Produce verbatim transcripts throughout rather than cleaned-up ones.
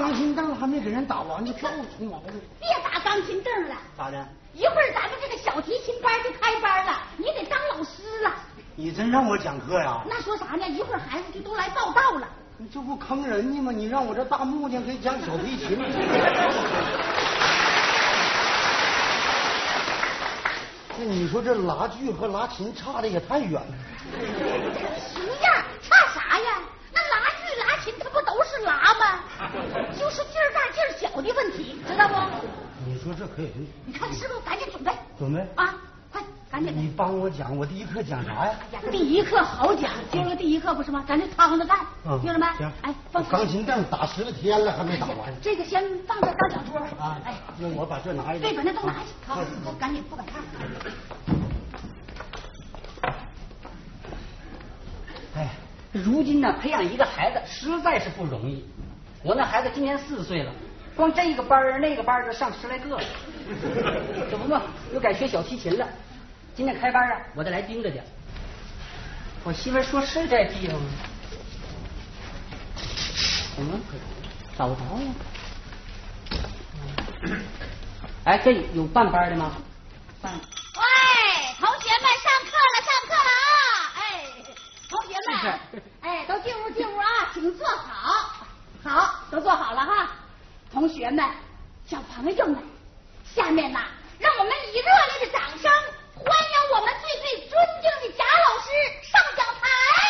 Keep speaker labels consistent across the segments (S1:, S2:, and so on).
S1: 钢琴凳还没给人打完就跳出毛病。
S2: 别打钢琴凳了，
S1: 咋的？
S2: 一会儿咱们这个小提琴班就开班了，你得当老师了。
S1: 你真让我讲课呀？
S2: 那说啥呢？一会儿孩子就都来报道了。
S1: 你这不坑人呢吗？你让我这大木匠给讲小提琴。那你说这拉锯和拉琴差的也太远了。
S2: 什么样？差啥呀？那拉锯拉琴它不都是拉吗？就是劲儿大劲儿小的问题，知道不？
S1: 你说这可以？
S2: 你看师傅，赶紧准备。
S1: 准备
S2: 啊！快，赶紧！
S1: 你帮我讲，我第一课讲啥呀？
S2: 哎呀，第一课好讲，今儿个第一课不是吗？咱就趟着干，听着没？
S1: 行。
S2: 哎，放
S1: 钢琴凳打十来天了，还没打完。
S2: 这个先放在大讲桌。
S1: 啊，哎，那我把这拿一个。
S2: 对，把那都拿去。好，我赶紧不敢看。
S3: 哎，如今呢，培养一个孩子实在是不容易。我那孩子今年四岁了，光这个班儿那个班儿就上十来个了。这不嘛，又改学小提琴了。今天开班啊，我得来盯着点。我媳妇说是在地方吗？怎么找不着呀？哎，这有办班的吗？办。
S2: 喂，同学们，上课了，上课了啊！哎，同学们，哎，都进屋进屋啊，请坐好。好，都坐好了哈。同学们，小朋友们，下面呢，让我们以热烈的掌声欢迎我们最最尊敬的贾老师上讲台。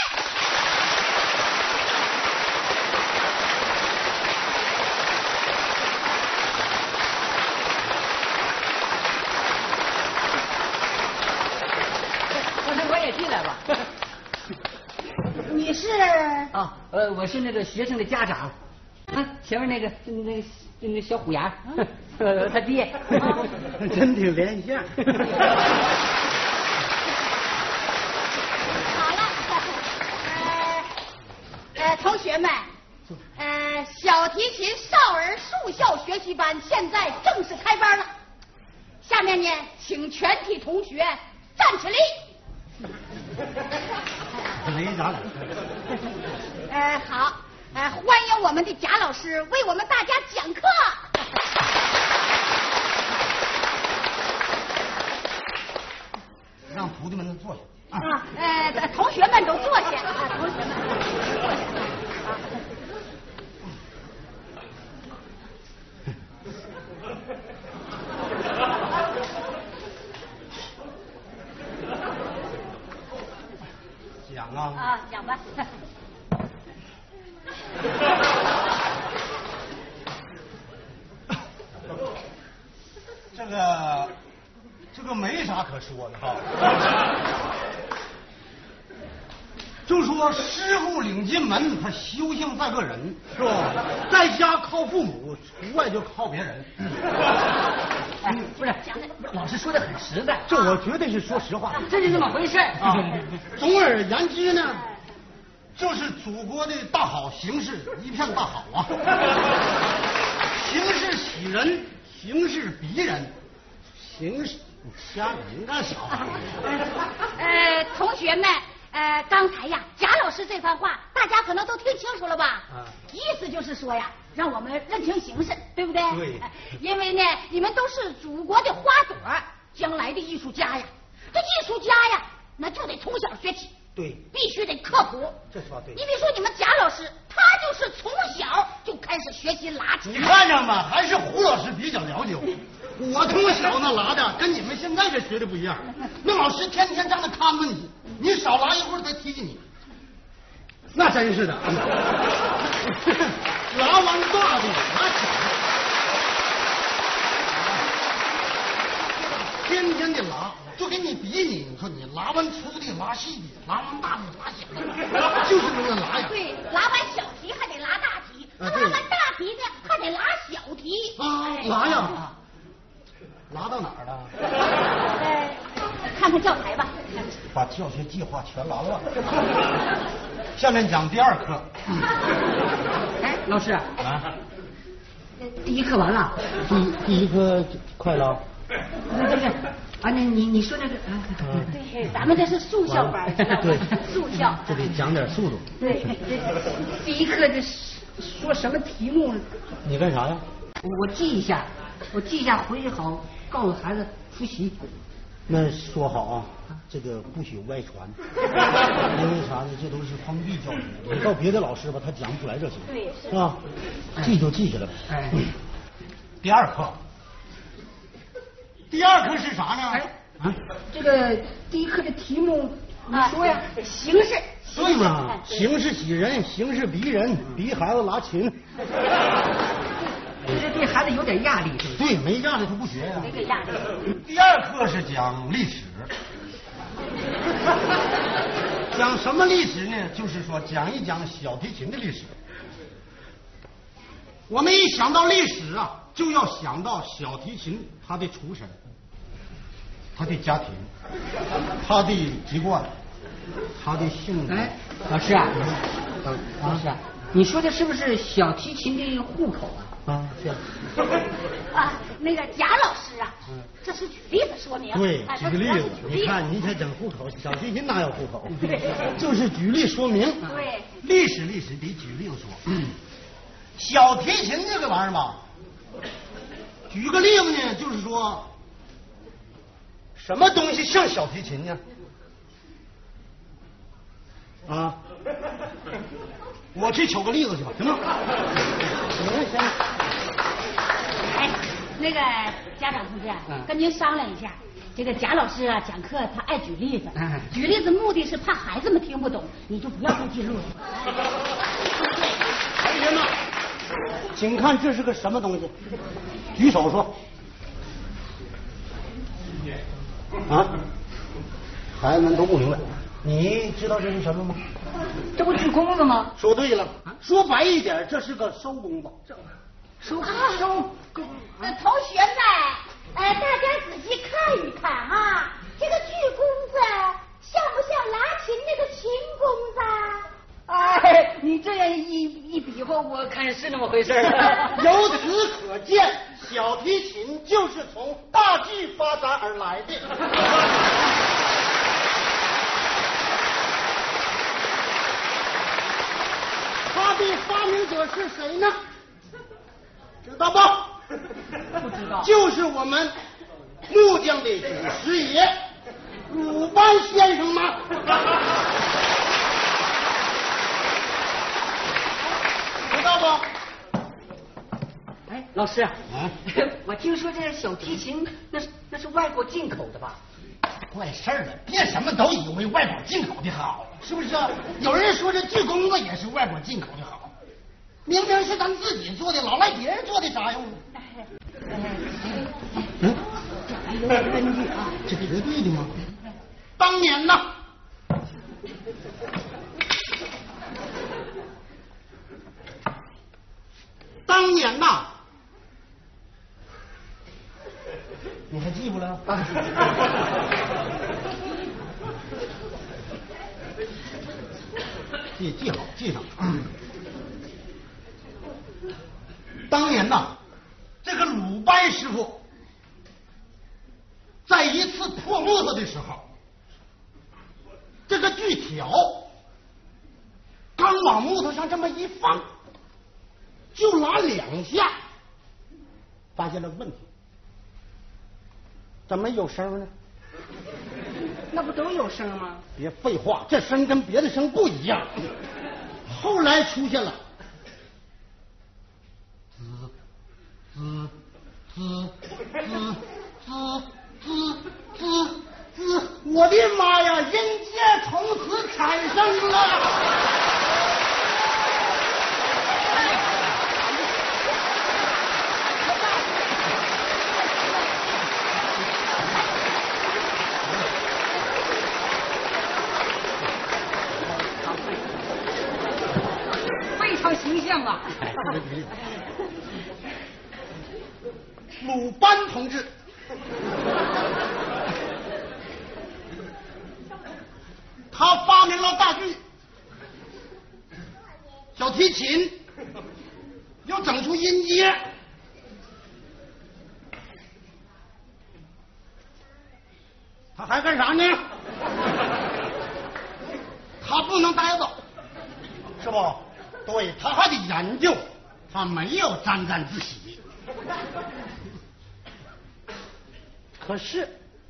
S3: 老师，我也进来吧。
S2: 你是？
S3: 啊，呃，我是那个学生的家长。啊，前面那个那个那个小虎牙，呃，他爹，
S1: 真挺连线。
S2: 好了，呃呃，同学们，呃，小提琴少儿速效学习班现在正式开班了。下面呢，请全体同学站起立。
S1: 没咋整。
S2: 呃，好。呃，欢迎我们的贾老师为我们大家讲课。
S1: 让徒弟们都坐下。
S2: 啊，呃，同学们都坐下。啊，同学们坐下。
S1: 讲啊。
S2: 啊，讲吧。
S1: 这个这个没啥可说的哈，就说师傅领进门，他修行在个人，是吧？在家靠父母，出外就靠别人。
S3: 哎，不是，老师说的很实在，
S1: 这我绝对是说实话，
S3: 这就这么回事
S1: 啊。总而言之呢，就是祖国的大好形势一片大好啊，形势喜人，形势逼人，形势吓人干啥？
S2: 呃，同学们，呃，刚才呀，贾老师这番话，大家可能都听清楚了吧？啊，意思就是说呀，让我们认清形势，对不对？
S1: 对。
S2: 因为呢，你们都是祖国的花朵，将来的艺术家呀。这艺术家呀，那就得从小学起。
S1: 对，
S2: 必须得刻苦。
S1: 这说对。
S2: 你别说你们贾老师，他就是从小就开始学习拉琴。
S1: 你看着吗？还是胡老师比较了解我。我从小那拉的跟你们现在这学的不一样。那老师天天站那看着你，你少拉一会儿他踢踢你。那真是的。拉完大的，拉小的，天天的拉。就给你比你，你说你拉完粗的拉细的，拉完大的拉小的，就是那个拉呀。
S2: 对，拉完小题还得拉大题，那拉完大题呢还得拉小题。
S1: 啊，拉呀，拉到哪儿了？
S2: 呃，看看教材吧。
S1: 把教学计划全拉乱了。下面讲第二课。
S3: 哎，老师啊，第一课完了。
S1: 第第一课快了。
S3: 对对对。啊，你你你说那个啊，
S2: 对，咱们这是速效班，
S1: 对，
S2: 速效，
S1: 这得讲点速度。
S2: 对，
S3: 第一课这说什么题目？
S1: 你干啥呀？
S3: 我记一下，我记一下，回去好告诉孩子复习。
S1: 那说好啊，这个不许外传，因为啥呢？这都是封闭教育，你到别的老师吧，他讲不出来这些，
S2: 对，
S1: 是吧？记就记下来吧。
S3: 哎，
S1: 第二课，第二课是啥呢？
S3: 哎，啊，这个第一课的题目你说呀？
S2: 形式。
S1: 对嘛，形式喜人，形式逼人，逼孩子拉琴。
S3: 这对孩子有点压力，是不是？
S1: 对，没压力他不学呀。
S2: 没个压力。
S1: 第二课是讲历史，讲什么历史呢？就是说讲一讲小提琴的历史。我们一想到历史啊，就要想到小提琴它的出身，它的家庭，它的籍贯，它的性格。
S3: 哎，老师啊，老师啊，你说的是不是小提琴的户口啊？
S1: 啊，是
S2: 啊，那个贾老师啊，这是举例子说明。
S1: 对，
S2: 哎
S1: 举个例子，你看你才整户口，小提琴哪有户口？就是举例说明。
S2: 对，
S1: 历史历史得举例子说。嗯，小提琴这个玩意儿吧，举个例子呢，就是说，什么东西像小提琴呢？啊，我去求个例子去吧，行吗？行行。
S2: 哎，那个家长同志，
S3: 嗯
S2: 跟您商量一下，这个贾老师啊讲课他爱举例子，
S3: 嗯
S2: 举例子目的是怕孩子们听不懂，你就不要做记录了。
S1: 同学们，请看这是个什么东西？举手说。啊，孩子们都不明白。你知道这是什么吗？
S3: 这不鞠躬子吗？
S1: 说对了，说白一点，这是个收工吧？
S3: 收
S2: 啊
S3: 收
S2: 呃，同学们，呃，大家仔细看一看啊，这个鞠躬子像不像拉琴那个琴弓子？
S3: 哎，你这样一一比划，我看是那么回事儿。
S1: 由此可见，小提琴就是从大剧发展而来的。它的发明者是谁呢？知道不？
S3: 不知道。
S1: 就是我们木匠的祖师爷鲁班先生吗？知道不？
S3: 哎，老师，
S1: 啊，
S3: 我听说这小提琴那是那是外国进口的吧？
S1: 怪事儿了，别什么都以为外国进口的好，是不是啊？有人说这锯弓子也是外国进口的好，明明是咱自己做的，老赖别人做的啥用？嗯，
S2: 这还有点根据啊。
S1: 这绝对的吗？当年呐，当年呐，你还记不了？啊记记好，记上。嗯、当年呐，这个鲁班师傅在一次破木头的时候，这个锯条刚往木头上这么一放，就拉两下，发现了问题。怎么有声呢？
S3: 那不都有声吗？
S1: 别废话，这声跟别的声不一样。后来出现了滋滋滋滋滋滋滋滋，我的妈呀！音阶从此产生了。
S3: 非常形象啊！
S1: 鲁班同志，他发明了大锯，小提琴，又整出音阶。他还干啥呢？他不能待着，是不？ 对，他还得研究，他没有沾沾自喜。可是，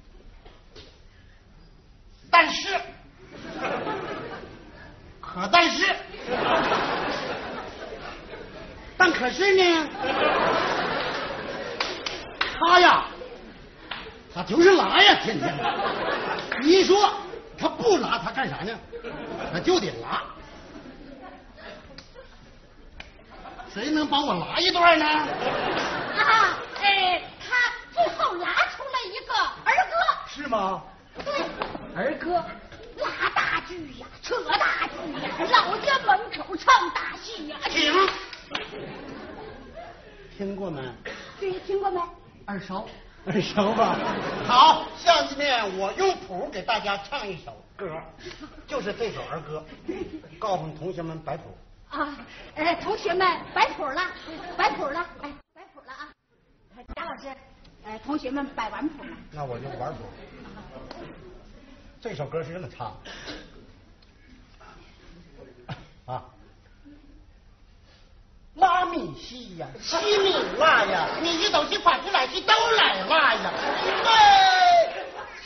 S1: 但是，可但是，但可是呢，他呀，他就是拉呀，天天。你说他不拉，他干啥呢？他就得拉。谁能帮我拉一段呢？
S2: 啊，哎，他最后拉出了一个儿歌。
S1: 是吗？
S2: 对，
S3: 儿歌。
S2: 拉大锯呀，扯大锯呀，老家门口唱大戏呀。
S1: 停！听过没？
S2: 对，听过没？
S3: 耳熟。
S1: 耳熟吧？好，下面我用谱给大家唱一首歌，就是这首儿歌，告诉同学们摆谱。
S2: 啊，哎，同学们摆谱了，摆谱了，哎，摆谱了啊！贾老师，哎，同学们摆完谱了。
S1: 那我就玩谱。这首歌是这么唱啊，拉米西呀，西米拉呀，你一走西反出来西都来拉呀，对。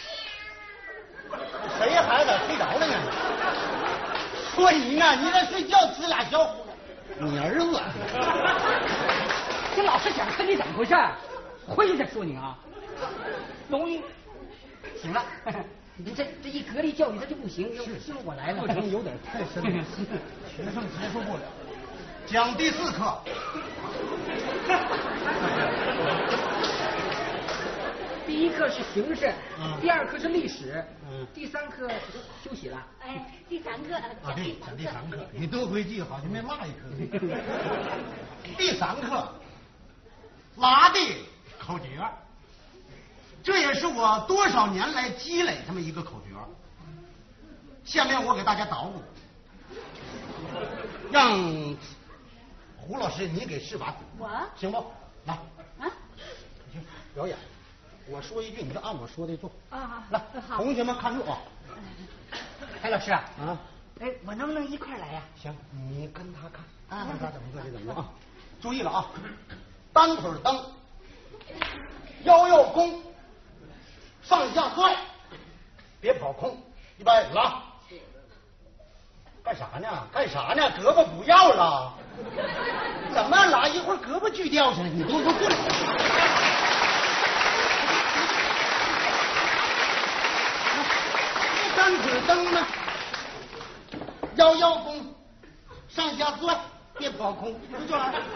S1: 谁孩子睡着了呢？说你呢，你在睡觉，吃俩小虎。你儿子，
S3: 这老师讲课你怎么回事？会再说你啊！容易。行了，你这这一隔离教育他就不行，是是我来了，
S1: 课程有点太深了，学生接受不了。讲第四课。
S3: 第一课是形势，
S1: 嗯、
S3: 第二课是历史，
S1: 嗯、
S3: 第三课休息了。
S2: 哎，第三课
S1: 啊，对，讲第三课，你都会记，好像没落一课。第三课，拉的口诀，这也是我多少年来积累这么一个口诀。下面我给大家捣鼓，让胡老师你给示范，
S2: 我
S1: 行不？来，
S2: 啊，
S1: 行，表演。我说一句，你就按我说的做。
S2: 啊，
S1: 来，同学们看住啊！
S3: 海老师啊，
S1: 啊，
S3: 哎，我能不能一块来呀？
S1: 行，你跟他看，
S3: 啊，
S1: 看他怎么做就怎么做啊！注意了啊，单腿蹬，腰要弓，上下拽，别跑空，预备拉。干啥呢？干啥呢？胳膊不要了？怎么拉？一会儿胳膊锯掉去了，你都都过来。单腿蹬呢，腰腰弓，上下拽，别跑空，就这玩意儿。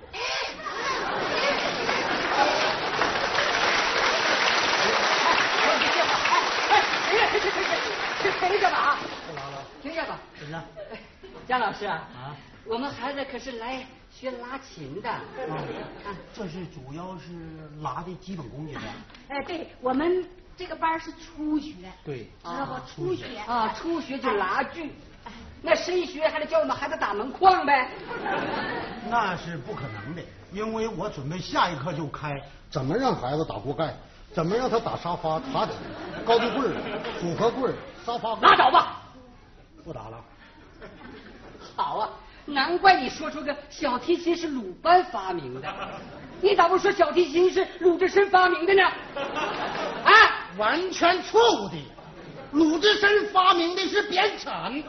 S3: 停着吧啊！
S1: 不拉了，
S3: 停下吧。
S1: 怎么着？
S3: 姜老师啊，
S1: 啊，
S3: 我们孩子可是来学拉琴的。
S1: 啊，这是主要是拉的基本功去的。
S2: 哎，对我们这个班是初学，
S1: 对，
S2: 知道不？初学
S3: 啊，初学就拉锯。那深学还得教我们孩子打门框呗？
S1: 那是不可能的，因为我准备下一课就开怎么让孩子打锅盖，怎么让他打沙发、茶几、高低柜、组合柜、沙发柜。
S3: 拉倒吧，
S1: 不打了。
S3: 好啊，难怪你说出个小提琴是鲁班发明的，你咋不说小提琴是鲁智深发明的呢？啊，
S1: 完全错误的，鲁智深发明的是编程。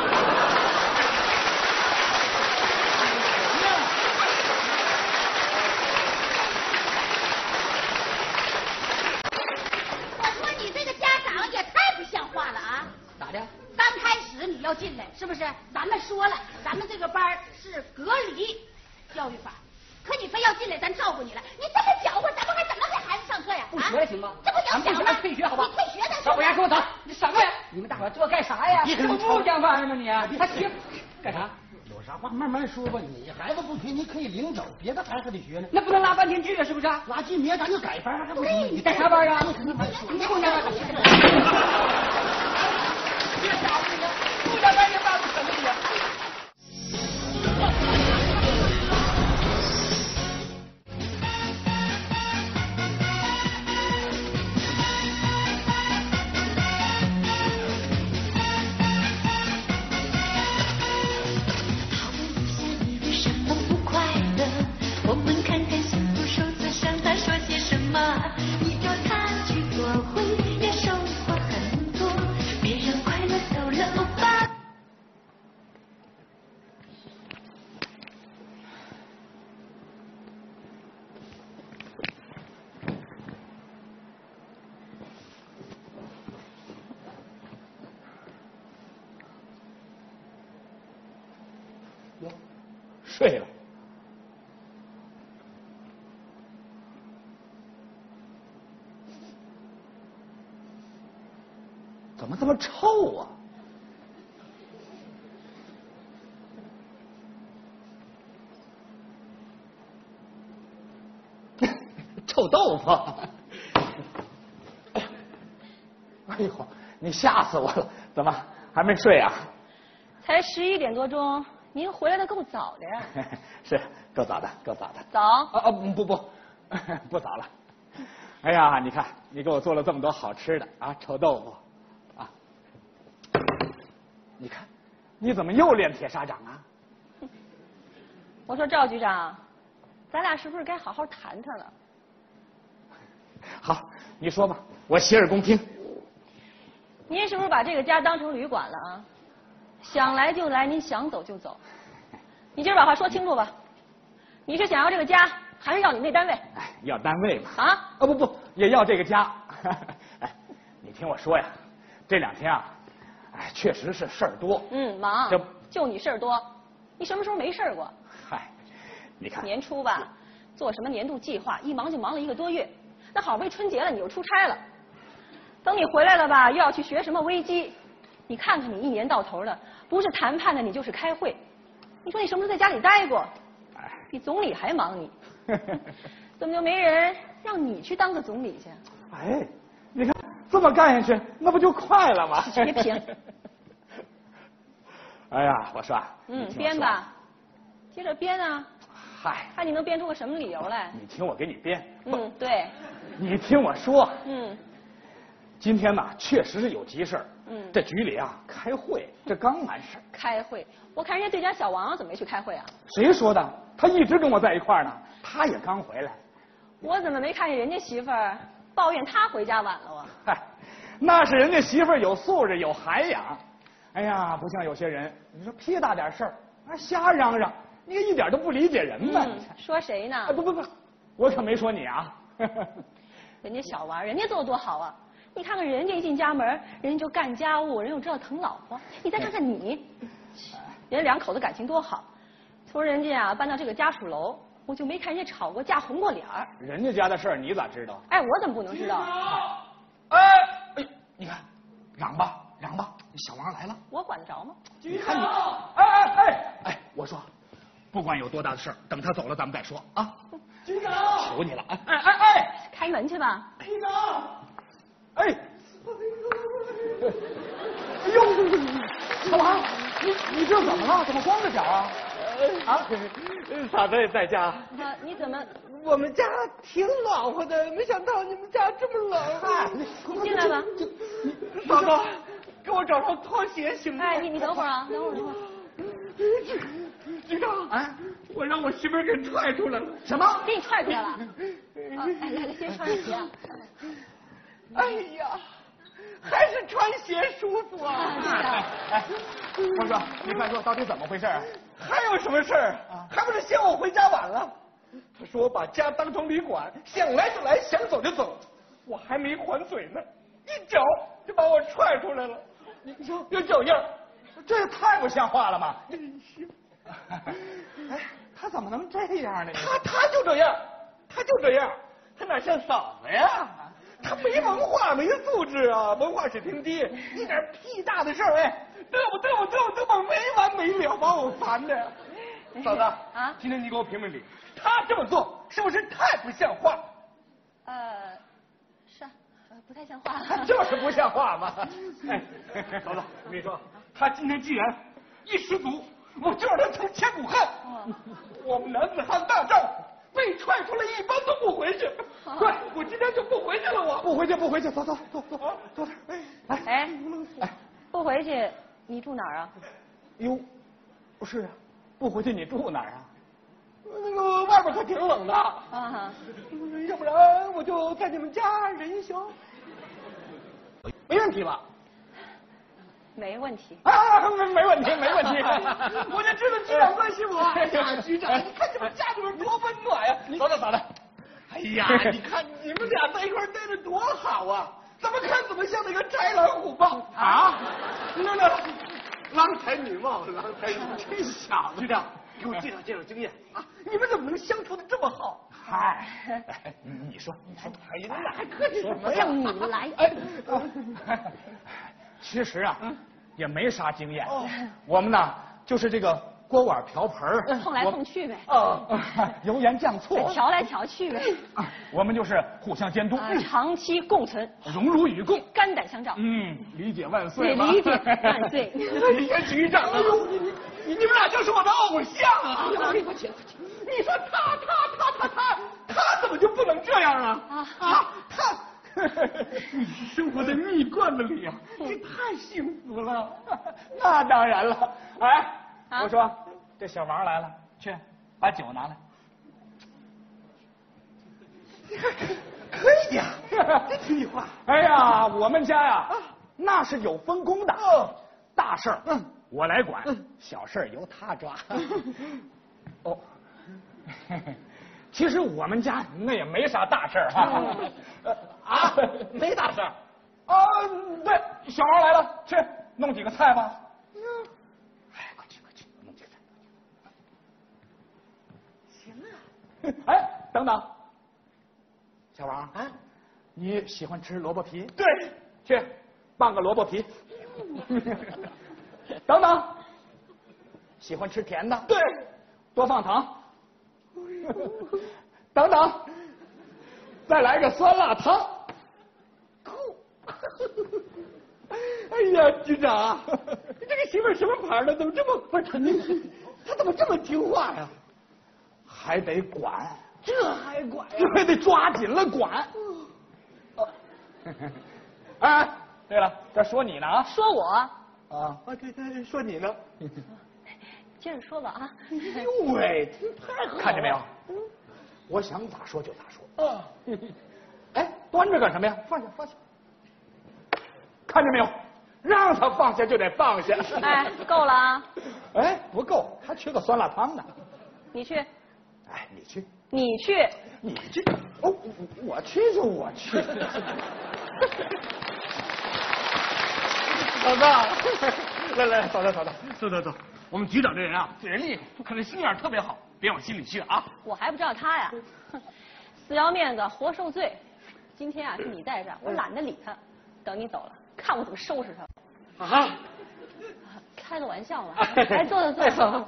S2: 我说你这个家长也太不像话了啊！
S3: 咋的？
S2: 刚开始你要进来，是不是？咱们说了，咱们这个班是隔离教育法，可你非要进来，咱照顾你了。你这么搅和，咱们还怎么给孩子上课呀？
S3: 不学了行吗？
S2: 这不影响吗？
S3: 退学好吧？
S2: 你退学再说。
S3: 小虎牙，跟我走！你什么呀？你们大伙这干啥呀？
S1: 别跟
S3: 这不不讲话吗你？他学干啥？
S1: 有啥话慢慢说吧，你孩子不学，你可以领走，别的孩子还得学呢。
S3: 那不能拉半天剧啊，是不是？
S1: 拉近明咱就改班，还不行？
S3: 你带啥班啊？
S1: 你肯定班
S3: 你不讲话，别瞎胡说，不讲班你爸不怎么的。
S4: 好不容易睡了。怎么这么臭啊？臭豆腐！哎呦，你吓死我了！怎么还没睡啊？
S5: 才十一点多钟，您回来的够早的呀。
S4: 是，够早的，够早的。
S5: 早？
S4: 啊啊不不不，不早了。哎呀，你看，你给我做了这么多好吃的啊，臭豆腐。你看，你怎么又练铁砂掌啊？
S5: 我说赵局长，咱俩是不是该好好谈谈了？
S4: 好，你说吧，我洗耳恭听。
S5: 您是不是把这个家当成旅馆了啊？想来就来，您想走就走。你今儿把话说清楚吧，你是想要这个家，还是要你那单位？
S4: 哎，要单位嘛。
S5: 啊？
S4: 啊不不，也要这个家。哎，你听我说呀，这两天啊。哎，确实是事儿多。
S5: 嗯，忙。
S4: 这
S5: 就你事儿多，你什么时候没事儿过？
S4: 嗨，你看
S5: 年初吧，做什么年度计划，一忙就忙了一个多月。那好不容易春节了，你又出差了。等你回来了吧，又要去学什么危机。你看看你一年到头的，不是谈判的，你就是开会。你说你什么时候在家里待过？
S4: 哎，
S5: 比总理还忙你。怎么就没人让你去当个总理去？
S4: 哎，你看。这么干下去，那不就快了吗？
S5: 别贫。
S4: 哎呀，我说啊，
S5: 嗯，编吧，接着编啊。
S4: 嗨，
S5: 看你能编出个什么理由来。
S4: 你听我给你编。
S5: 嗯，对。
S4: 你听我说。
S5: 嗯。
S4: 今天呢，确实是有急事儿。
S5: 嗯。
S4: 这局里啊，开会，这刚完事儿。
S5: 开会？我看人家对家小王怎么没去开会啊？
S4: 谁说的？他一直跟我在一块儿呢，他也刚回来。
S5: 我怎么没看见人家媳妇儿？抱怨他回家晚了啊！
S4: 嗨，那是人家媳妇儿有素质有涵养。哎呀，不像有些人，你说屁大点事儿啊瞎嚷嚷，你一点都不理解人嘛。
S5: 嗯、说谁呢？
S4: 啊不不不，我可没说你啊。
S5: 人家小王，人家做的多好啊！你看看人家一进家门，人家就干家务，人又知道疼老婆。你再看看你，人家两口子感情多好。从人家啊搬到这个家属楼。我就没看人家吵过架、红过脸儿。
S4: 人家家的事儿你咋知道？
S5: 哎，我怎么不能知道？
S4: 哎哎，你看，嚷吧嚷吧，小王来了。
S5: 我管得着吗？
S4: 你看你，哎哎哎哎，我说，不管有多大的事儿，等他走了咱们再说啊。局长，求你了，哎哎哎哎，
S5: 开门去吧。
S4: 局长，哎，哎呦，小王，你你这怎么了？怎么光着脚啊？啊，嫂子也在家。
S5: 啊，你怎么？
S6: 我们家挺暖和的，没想到你们家这么冷。
S5: 哎，你进来吧。
S6: 嫂子，给我找双拖鞋行吗？
S5: 哎，你你等会儿啊，等会儿等会儿。
S6: 局长，哎，我让我媳妇儿给踹出来了。
S4: 什么？
S5: 给你踹出来了？啊，哎，来来，先穿上鞋。
S6: 哎呀，还是穿鞋舒服啊！
S4: 哎哎，光哥，你快说，到底怎么回事啊？
S6: 还有什么事儿？还不是嫌我回家晚了。他说我把家当成旅馆，想来就来，想走就走。我还没还嘴呢，一脚就把我踹出来了。你说有脚印儿，
S4: 这也太不像话了嘛！哎，他怎么能这样呢？
S6: 他他就这样，他就这样，他哪像嫂子呀？他没文化，没素质啊，文化水平低，一点屁大的事儿，哎，嘚啵嘚啵嘚啵嘚啵没完没了，把我烦的。嫂子啊，今天你给我评评理，他这么做是不是太不像话？
S5: 呃，是啊，不太像话。
S6: 就是不像话嘛！哎，嫂子，我跟你说，他今天既然一失足，我就让他成千古恨。我们男子汉大丈夫，被踹出来一般都不回去。对，我今天就不回去了，我
S4: 不回去，不回去，走走走走
S6: 啊，
S4: 走走。
S5: 哎哎哎，不回去，你住哪儿啊？
S4: 哟，不是啊，不回去你住哪儿啊？
S6: 那个外边可挺冷的
S5: 啊，
S6: 要不然我就在你们家忍一宿。没问题吧？
S5: 没问题
S4: 啊，没没问题，没问题。
S6: 我就知道局长关心我。哎呀，局长，你看你们家里面多温暖呀！
S4: 走走走的。
S6: 哎呀，你看你们俩在一块待着多好啊！怎么看怎么像那个豺狼虎豹
S4: 啊！
S6: 那那郎才女貌，郎才女貌，
S4: 这小子，
S6: 局长， 给我介绍介绍经验啊！你们怎么能相处的这么好？
S4: 嗨，你说，你说，
S6: 哎呀，那还客气什么呀？
S5: 让你来。
S4: 哎，其实啊，也没啥经验。我们呢，就是这个锅碗瓢盆
S5: 碰来碰去呗。
S4: 啊，油盐酱醋，
S5: 调来调去呗。
S4: 我们就是互相监督，
S5: 长期共存，
S4: 荣辱与共，
S5: 肝胆相照。
S4: 嗯，理解万岁。
S5: 对，理解万岁。
S6: 你看局长，哎呦，你你你你们俩就是我的偶像啊！
S5: 快快去！
S6: 你说他他他他他他怎么就不能这样啊？
S5: 啊
S6: 啊，他，你是生活在蜜罐子里呀，这太幸福了。
S4: 那当然了。哎，
S5: 啊
S4: 我说这小王来了，去把酒拿来。
S6: 可以呀，这听你话。
S4: 哎呀，我们家呀，那是有分工的。大事儿嗯我来管，小事儿由他抓。哦，其实我们家那也没啥大事儿哈。
S6: 啊，没大事儿。
S4: 啊，对，小王来了，去弄几个菜吧。哎，快去快去，弄几个菜。
S6: 行啊。
S4: 哎，等等，小王
S6: 啊，
S4: 你喜欢吃萝卜皮？
S6: 对，
S4: 去拌个萝卜皮。等等，喜欢吃甜的？
S6: 对，
S4: 多放糖。等等，再来个酸辣汤。
S6: 哎呀，局长啊，这个媳妇儿什么牌的？怎么这么不是他？他怎么这么听话呀？
S4: 还得管，
S6: 这还管呀？
S4: 还得抓紧了管。哎，对了，这说你呢啊？
S5: 说我，
S4: 啊，
S6: 啊，对对，说你呢。
S5: 接着说吧啊。
S6: 哟喂，太好了，
S4: 看见没有？我想咋说就咋说。
S6: 啊，
S4: 哎，端着干什么呀？放下，放下。看见没有？让他放下就得放下。
S5: 哎，够了啊！
S4: 哎，不够，还缺个酸辣汤呢。
S5: 你去，
S4: 哎，你去，
S5: 你去。
S4: 你去。哦，我去就我去。
S6: 嫂子，来来，嫂子嫂子，走走走。我们局长这人啊，嘴厉害，可是心眼特别好，别往心里去啊。
S5: 我还不知道他呀，哼，死要面子活受罪。今天啊是你在这儿，我懒得理他。等你走了，看我怎么收拾他。
S6: 啊！
S5: 开个玩笑嘛。来，坐坐坐。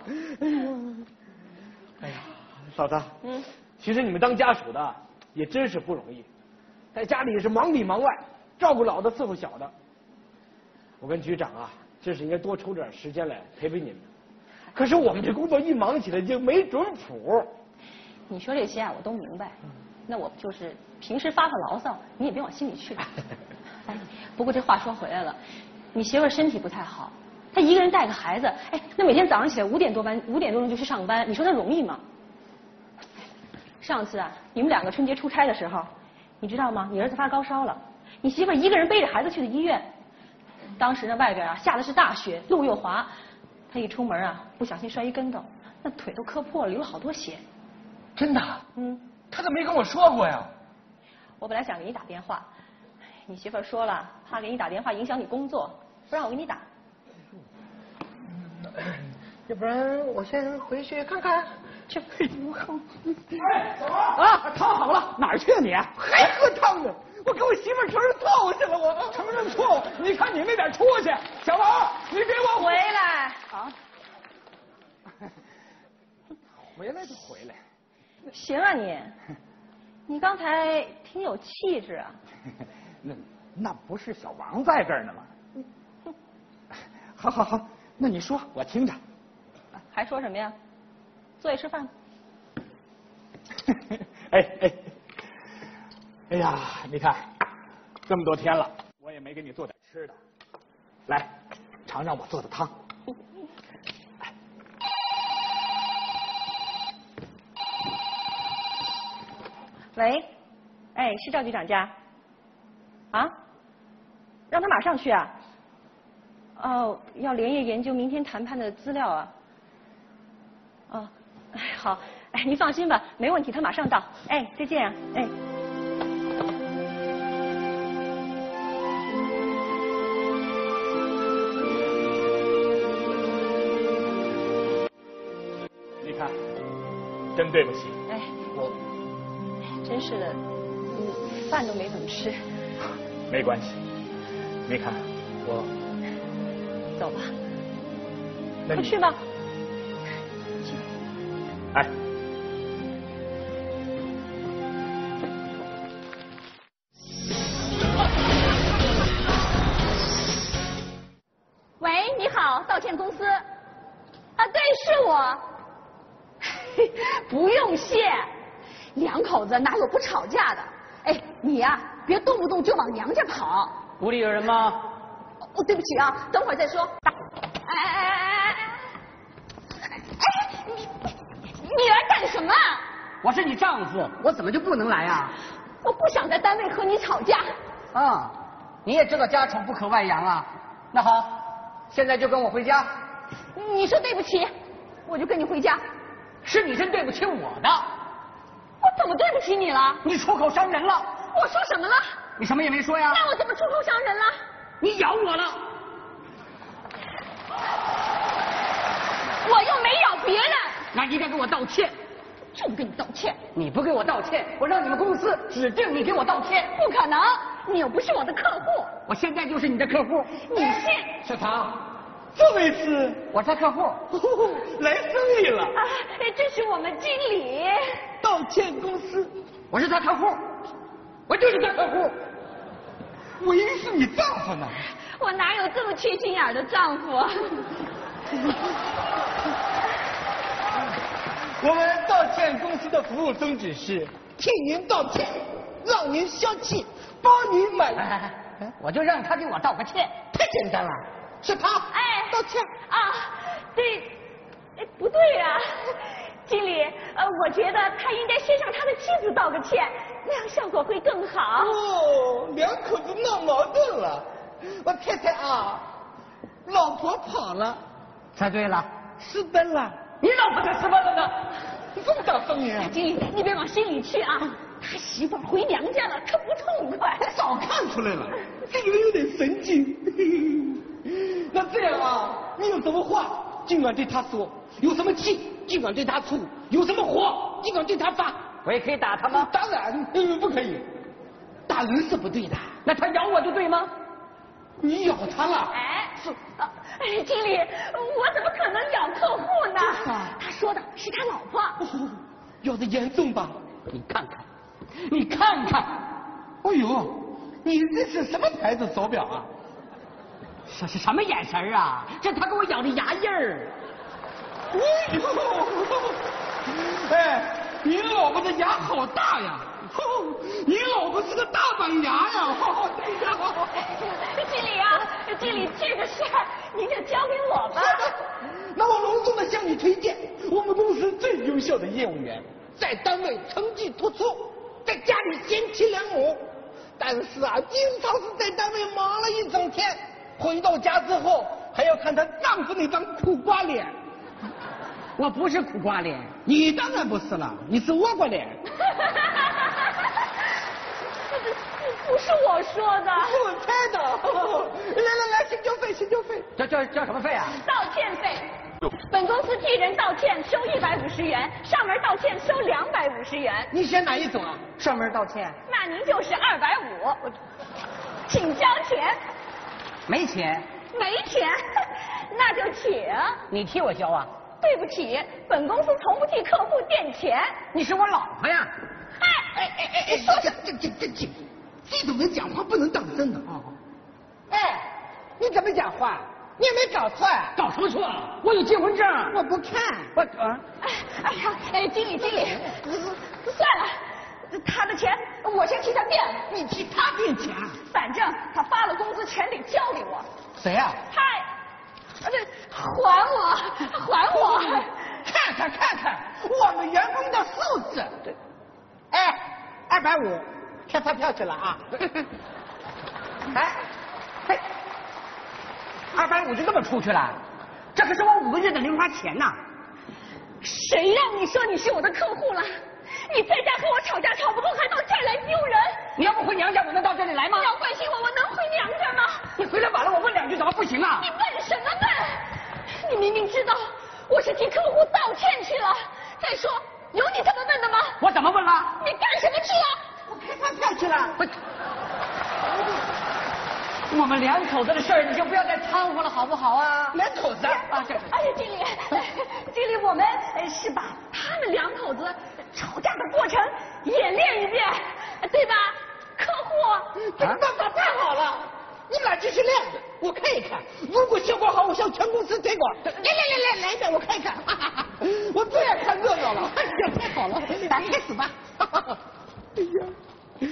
S6: 哎呀，嫂子，
S5: 嗯，
S6: 其实你们当家属的也真是不容易，在家里也是忙里忙外，照顾老的伺候小的。我跟局长啊，真是应该多抽点时间来陪陪你们。可是我们这工作一忙起来就没准谱。
S5: 你说这些啊，我都明白。那我就是平时发发牢骚，你也别往心里去。哎，不过这话说回来了，你媳妇儿身体不太好，她一个人带个孩子，哎，那每天早上起来五点多班，五点多钟就去上班，你说她容易吗？上次啊，你们两个春节出差的时候，你知道吗？你儿子发高烧了，你媳妇儿一个人背着孩子去的医院。当时呢，外边啊下的是大雪，路又滑，她一出门啊，不小心摔一跟头，那腿都磕破了，流了好多血。
S6: 真的？
S5: 嗯，
S6: 他怎么没跟我说过呀？
S5: 我本来想给你打电话，你媳妇儿说了，怕给你打电话影响你工作，不让我给你打。
S6: 要不然我先回去看看。
S5: 去。
S4: 哎，小王啊，汤好了，哪儿去啊你？
S6: 还喝汤呢？我给我媳妇儿承认错误去了，我
S4: 承认错误？你看你那点出息，小王，你给我
S5: 回来
S4: 啊！回来就回来。
S5: 行啊你，你刚才挺有气质啊。
S4: 那那不是小王在这儿呢吗？好好好，那你说我听着。
S5: 还说什么呀？坐下吃饭。
S4: 哎哎，哎呀，你看，这么多天了，我也没给你做点吃的，来，尝尝我做的汤。
S5: 喂，哎，是赵局长家？啊？让他马上去啊？哦，要连夜研究明天谈判的资料啊。哦，哎，好，哎，您放心吧，没问题，他马上到。哎，再见啊，哎。
S4: 你真对不起。
S5: 哎，我真是的，嗯，饭都没怎么吃。
S4: 没关系，你看我，
S5: 走吧，
S4: 那你
S5: 快去吧。
S4: 哎，
S5: 喂，你好，道歉公司。啊，对，是我。不用谢，两口子哪有不吵架的？哎，你呀、啊，别动不动就往娘家跑。
S3: 屋里有人吗？
S5: 哦，对不起啊，等会儿再说。哎哎哎哎哎！哎，你你来干什么？
S3: 我是你丈夫，我怎么就不能来啊？
S5: 我不想在单位和你吵架。
S3: 啊，你也知道家丑不可外扬啊。那好，现在就跟我回家。
S5: 你说对不起，我就跟你回家。
S3: 是你真对不起我的。
S5: 我怎么对不起你了？
S3: 你出口伤人了。
S5: 我说什么了？
S3: 你什么也没说呀。
S5: 那我怎么出口伤人了？
S3: 你咬我了。
S5: 我又没咬别人。
S3: 那你得给我道歉。
S5: 就不跟你道歉。
S3: 你不给我道歉，我让你们公司指定你给我道歉。
S5: 不可能，你又不是我的客户。
S3: 我现在就是你的客户。
S5: 你信？
S6: 是他，这位是
S3: 我是他客户。
S6: 来生意了。
S5: 啊，这是我们经理。
S6: 道歉公司，
S3: 我是他客户，我就是他客户。
S6: 我以为是你丈夫呢。
S5: 我哪有这么缺心眼的丈夫？
S6: 我们道歉公司的服务宗旨是替您道歉，让您消气，帮您买。
S3: 哎哎哎，我就让他给我道个歉，
S6: 太简单了，是他。
S5: 哎，
S6: 道歉
S5: 啊，对，哎，不对呀、啊，经理，呃，我觉得他应该先向他的妻子道个歉，那样效果会更好。
S6: 哦，两口子闹矛盾了。我太太啊，老婆跑了。
S3: 猜对了，
S6: 私奔了。
S3: 你老婆才私奔了呢。
S6: 你这么大声音啊！
S5: 经理，你别往心里去啊，他媳妇回娘家了，他不痛快。
S6: 我早看出来了，这个人有点神经。那这样啊，你有什么话尽管对他说，有什么气尽管对他出，有什么火尽管对他发。
S3: 我也可以打他吗？
S6: 当然，嗯，不可以，打人是不对的。
S3: 那他咬我就对吗？
S6: 你咬他了？
S5: 哎，是啊，哎，经理，我怎么可能咬客户呢？
S6: 就是啊
S5: 他说的是他老婆。
S6: 哦，咬得严重吧？
S3: 你看看，你看看，
S6: 哎呦，你这是什么牌子手表啊？
S3: 这是什么眼神啊？这他给我咬的牙印儿。
S6: 哎呦，哎，你老婆的牙好大呀！你老婆是个大板牙呀！
S5: 经理啊，经理，这个事儿您就交给我吧。
S6: 那我隆重的向你推荐我们公司最优秀的业务员，在单位成绩突出，在家里贤妻良母，但是啊，经常是在单位忙了一整天，回到家之后还要看她丈夫那张苦瓜脸。
S3: 我不是苦瓜脸。
S6: 你当然不是了，你是倭瓜脸。
S5: 不是我说的，
S6: 是我猜的。来来来，行交费，行交费。
S3: 交交交什么费啊？
S5: 道歉费。本公司替人道歉收一百五十元，上门道歉收两百五十元。
S6: 你选哪一种啊？
S3: 上门道歉。
S5: 那您就是二百五，请交钱。
S3: 没钱。
S5: 没钱，那就请。
S3: 你替我交啊？
S5: 对不起，本公司从不替客户垫钱。
S3: 你是我老婆呀。
S5: 哎
S6: 哎哎哎哎，说这这这这这，这种人讲话不能当真的啊！哎，你怎么讲话？你有没有搞错啊？
S3: 搞什么错？我有结婚证。
S6: 我不看。
S3: 我啊。
S5: 哎哎呀，哎，经理经理，算了，他的钱我先替他垫。
S6: 你替他垫钱？
S5: 反正他发了工资全得交给我。
S6: 谁啊？
S5: 他，啊这还我还我。
S6: 看看看看我们员工的素质。对。哎，二百五，开发票去了啊！
S3: 哎，嘿，二百五就这么出去了？这可是我五个月的零花钱呐！
S5: 谁让你说你是我的客户了？你在家和我吵架吵不动，还到这儿来丢人！
S3: 你要不回娘家，我能到这里来吗？
S5: 你要关心我，我能回娘家吗？
S3: 你回来晚了，我问两句怎么不行啊？
S5: 你问什么问？你明明知道我是替客户道歉去了。再说，有
S3: 怎么问了？
S2: 你干什么去了？
S3: 我开发票去了。我我们两口子的事儿，你就不要再掺和了，好不好啊？
S6: 两口子
S3: 啊，这
S2: 哎呀，经理，经理，我们呃是把他们两口子吵架的过程演练一遍，对吧？客户，
S6: 这个办法太好了，你们俩继续练，我看一看，如果效果好，我向全公司推广。来来来来来一遍，我看一看，哈哈哈我最爱看热闹了。哎呀，太好了，来开始吧。哈哈哎呀。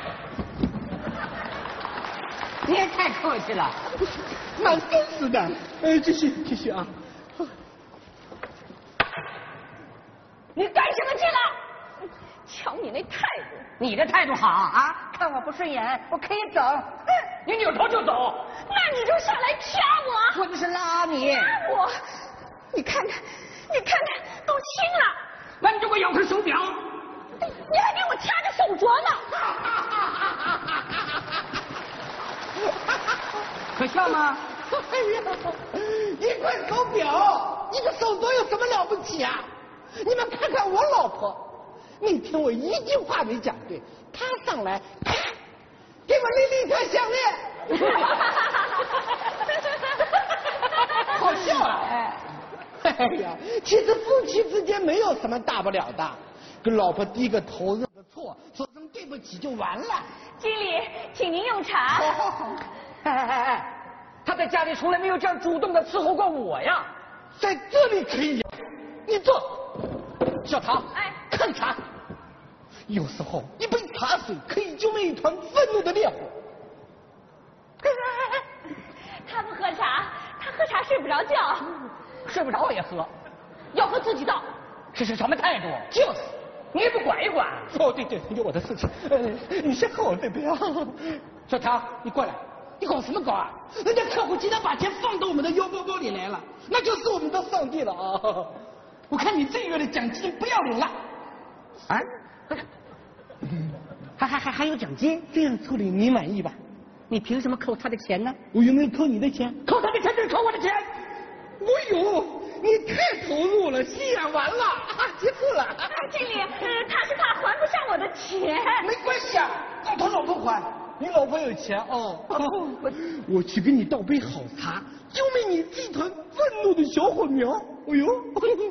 S3: 你也太客气了，
S6: 蛮真实的。呃，继续继续啊。
S2: 你干什么去了？瞧你那态度！
S3: 你的态度好啊，看我不顺眼，我可以走。你扭头就走，
S2: 那你就上来掐我！
S3: 我这是拉你。
S2: 我，你看看，你看看，都青了。
S3: 那你就给我咬开手表。
S2: 你还给我掐着手镯呢！
S3: 可笑吗？
S6: 哎呀，一块手表，一个手镯有什么了不起啊？你们看看我老婆，那天我一句话没讲对，她上来，咔，给我拎了一条项链，好笑啊！哎，哎呀，其实夫妻之间没有什么大不了的，跟老婆低个头认个错，说声对不起就完了。
S2: 经理，请您用茶。
S6: 好好好。
S3: 哎哎哎，他在家里从来没有这样主动的伺候过我呀。
S6: 在这里可以，你坐。小唐，
S2: 哎，
S6: 看茶。有时候一杯茶水可以救灭一团愤怒的烈火。
S2: 他不喝茶，他喝茶睡不着觉，
S3: 睡不着我也喝，
S2: 要喝自己倒。
S3: 这是什么态度？
S6: 就是，
S3: 你也不管一管。
S6: 哦，对对，有我的事情。呃，你先喝我这杯啊。小唐，你过来。你搞什么搞啊？人家客户今天把钱放到我们的腰包包里来了，那就是我们的上帝了啊！我看你这个月的奖金不要领了。
S3: 啊？还还还还有奖金？
S6: 这样处理你满意吧？
S3: 你凭什么扣他的钱呢？
S6: 我有没有扣你的钱？扣他的钱就是扣我的钱。我有，你太投入了，戏演完了，啊、结束了。
S2: 经理，呃，他是怕还不上我的钱。
S6: 没关系啊，老头老婆还。你老婆有钱哦，我我去给你倒杯好茶，救灭你这团愤怒的小火苗。哎呦，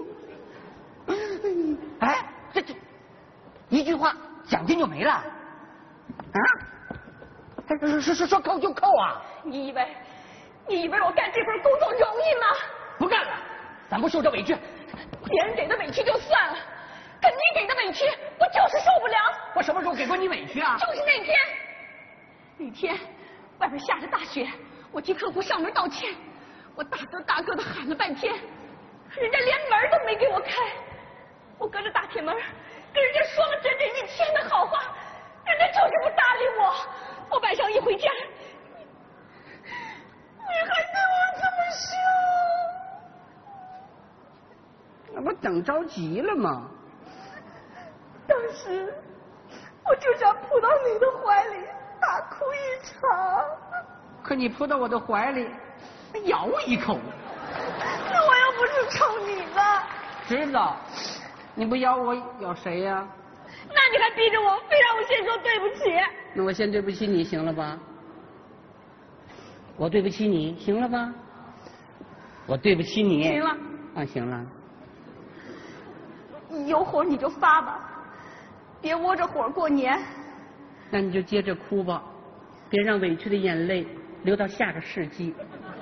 S3: 哎，这这一句话，奖金就没了啊？说说说说扣就扣啊？
S2: 你以为你以为我干这份工作容易吗？
S3: 不干了，咱不受这委屈。
S2: 别人给的委屈就算了，可你给的委屈，我就是受不了。
S3: 我什么时候给过你委屈啊？
S2: 就是那天。那天外边下着大雪，我替客户上门道歉，我大哥大哥的喊了半天，人家连门都没给我开。我隔着大铁门跟人家说了整整一天的好话，人家就是不搭理我。我晚上一回家，你还对我这么凶，
S3: 那不等着急了吗？
S2: 当时我就想扑到你的怀里大哭一场。
S3: 可你扑到我的怀里，咬我一口。
S2: 那我又不是冲你的。
S3: 知道，你不咬我，咬谁呀？
S2: 那你还逼着我，非让我先说对不起。
S3: 那我先对不起你，行了吧？我对不起你，行了吧？我对不起你。
S2: 行了。
S3: 啊，行了。
S2: 有火你就发吧，别窝着火过年。
S3: 那你就接着哭吧，别让委屈的眼泪流到下个世纪。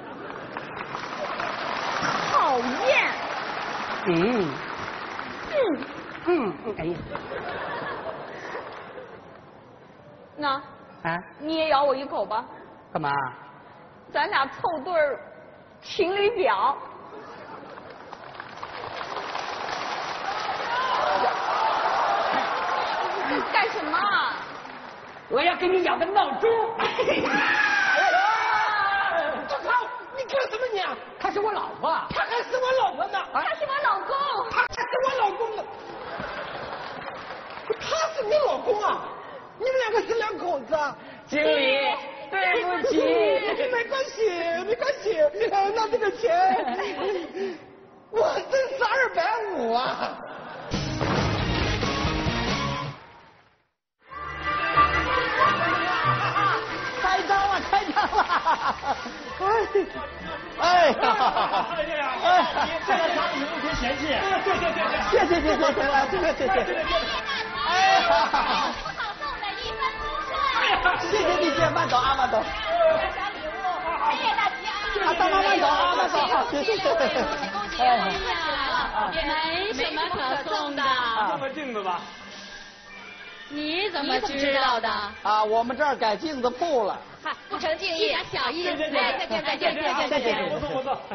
S2: 讨厌。
S3: 嗯。
S2: 嗯
S3: 嗯嗯，哎呀。
S2: 那
S3: 啊？
S2: 你也咬我一口吧。
S3: 干嘛？
S2: 咱俩凑对儿情侣表。干什么？
S3: 我要给你养个闹钟。
S6: 我操！你干什么你啊？
S3: 她是我老婆。
S6: 她还是我老婆呢。
S2: 他是我老公。
S6: 他还是我老公呢。他是你老公啊？你们两个是两口子啊？
S3: 经理，对不起。
S6: 没关系，没关系。呃，那这个钱，我真是二百五啊。 哎呀，哎，这个场你不嫌嫌弃？对对对对，谢谢谢谢谢谢谢谢谢。哎呀，
S2: 好送的一分不错。
S6: 谢谢你姐，慢走啊，慢走。
S2: 小礼物，谢谢大家。
S6: 啊，大妈慢走啊，慢走，好，谢谢。
S2: 恭喜哎呀，没什么可送的。
S6: 这么镜子吧？
S2: 你怎么知道的？
S6: 啊，我们这儿改镜子铺了。
S2: 嗨，不成敬意，小意思。再见再见再见再见。
S6: 不错不错。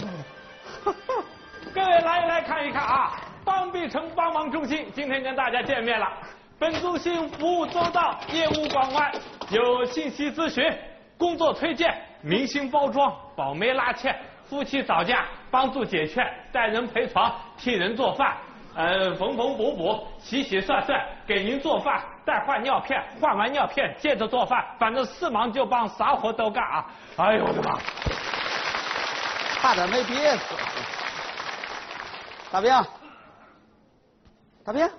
S6: 各位来来看一看啊，帮必成帮忙中心今天跟大家见面了。本中心服务周到，业务广泛，有信息咨询、工作推荐、明星包装、保媒拉纤、夫妻吵架帮助解劝、带人陪床、替人做饭。呃，缝缝补补，洗洗涮涮，给您做饭，再换尿片，换完尿片接着做饭，反正是忙就帮，啥活都干啊！哎呦我的妈！差点没憋死。大兵，大兵，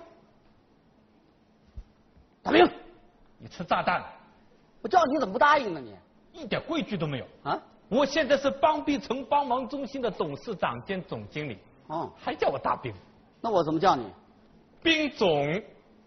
S6: 大兵，你吃炸弹了！我叫你怎么不答应呢？你一点规矩都没有啊！我现在是帮必成帮忙中心的董事长兼总经理，哦，还叫我大兵。那我怎么叫你？兵总。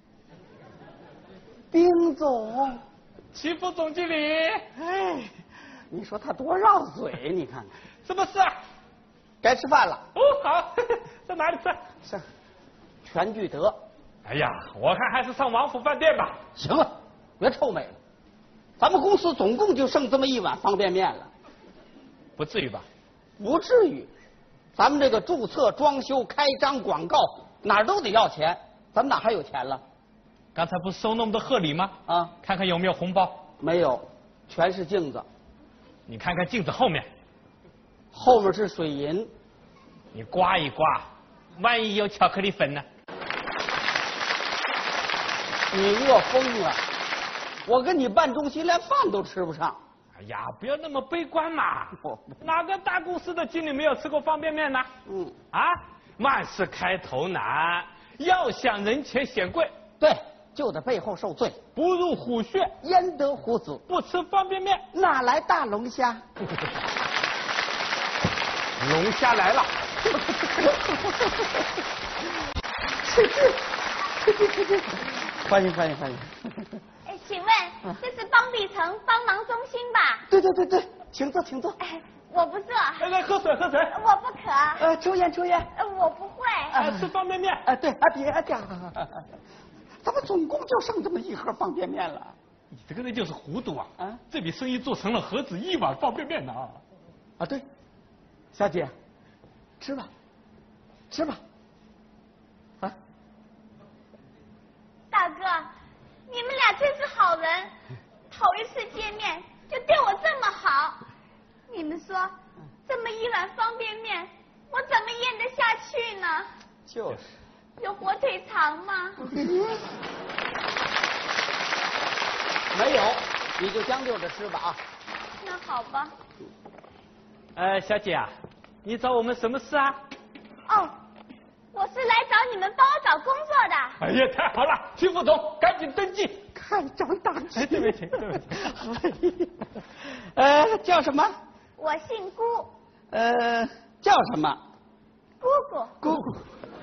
S6: 兵总，齐副总经理。哎，你说他多绕嘴，你看看。什么事啊？该吃饭了。哦，好，在哪里吃？上全聚德。哎呀，我看还是上王府饭店吧。行了，别臭美了。咱们公司总共就剩这么一碗方便面了。不至于吧？不至于。咱们这个注册、装修、开张、广告，哪儿都得要钱，咱们哪还有钱了？刚才不是收那么多贺礼吗？啊，看看有没有红包？没有，全是镜子。你看看镜子后面，后面是水银，你刮一刮，万一有巧克力粉呢？你饿疯了！我跟你办中心连饭都吃不上。哎呀，不要那么悲观嘛！哪个大公司的经理没有吃过方便面呢？嗯，啊，万事开头难，要想人前显贵，对，就得背后受罪。不入虎穴，焉得虎子？不吃方便面，哪来大龙虾？龙虾来了！欢迎欢迎欢迎！
S2: 哎，请问这是帮必成帮忙中心吧？
S6: 对对对对，请坐请坐。
S2: 哎，我不坐。
S6: 来来，喝水喝水。
S2: 我不渴。
S6: 呃，抽烟抽烟。
S2: 呃，我不会。
S6: 呃，吃方便面。啊，对啊，别讲，咱们总共就剩这么一盒方便面了。你这个人就是糊涂啊！啊，这笔生意做成了，何止一碗方便面呢？啊，啊对，小姐，吃吧，吃吧。啊，
S2: 大哥，你们俩真是好人，头一次见面就对我这么好。你们说，这么一碗方便面，我怎么咽得下去呢？就是。有火腿肠吗？
S6: 没有，你就将就着吃吧啊。
S2: 那好吧。
S6: 呃，小姐啊，你找我们什么事啊？
S2: 哦，我是来找你们帮我找工作的。
S6: 哎呀，太好了，齐副总，赶紧登记，开张大吉。对不起，对不起。呃，叫什么？
S2: 我姓辜。
S6: 呃，叫什么？
S2: 姑姑。
S6: 姑姑。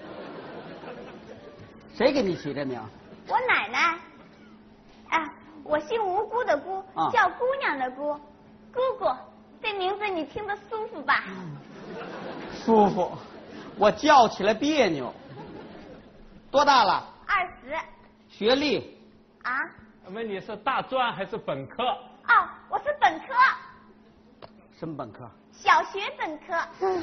S6: 谁给你起这名？
S2: 我奶奶。啊，我姓无辜的辜，啊、叫姑娘的姑。姑姑，这名字你听得舒服吧？
S6: 舒服，我叫起来别扭。多大了？
S2: 二十。
S6: 学历？
S2: 啊？
S6: 问你是大专还是本科？
S2: 哦，我是本科。
S6: 什么本科？
S2: 小学本科。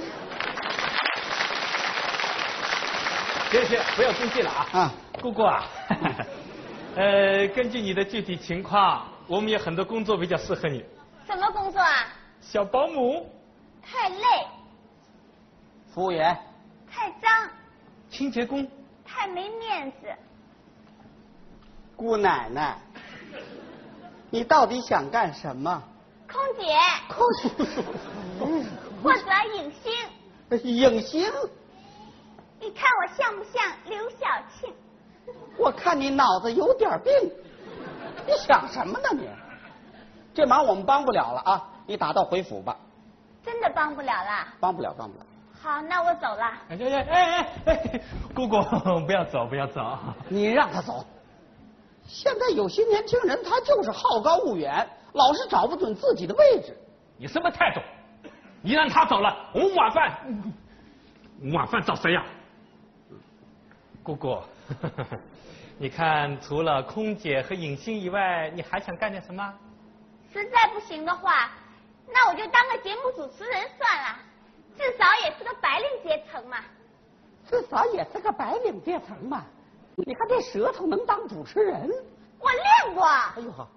S6: 行行，不要生气了啊！啊，姑姑啊，呃，根据你的具体情况，我们有很多工作比较适合你。
S2: 什么工作啊？
S6: 小保姆。
S2: 太累。
S6: 服务员。
S2: 太脏。
S6: 清洁工。
S2: 太没面子。
S6: 姑奶奶，你到底想干什么？
S2: 空姐。
S6: 空姐。
S2: 或者影星。
S6: 影星。
S2: 你看我像不像刘晓庆？
S6: 我看你脑子有点病，你想什么呢你？这忙我们帮不了了啊，你打道回府吧。
S2: 真的帮不了了。
S1: 帮不了，帮不了。
S2: 好，那我走了。
S6: 哎哎哎哎，姑姑不要走，不要走。
S1: 你让他走。现在有些年轻人他就是好高骛远，老是找不准自己的位置。
S6: 你什么态度？你让他走了，我们晚饭，晚饭找谁呀？姑姑，你看除了空姐和影星以外，你还想干点什么？
S2: 实在不行的话，那我就当个节目主持人算了，至少也是个白领阶层嘛。
S1: 至少也是个白领阶层嘛。你看这舌头能当主持人？
S2: 我练过。
S1: 哎呦呵！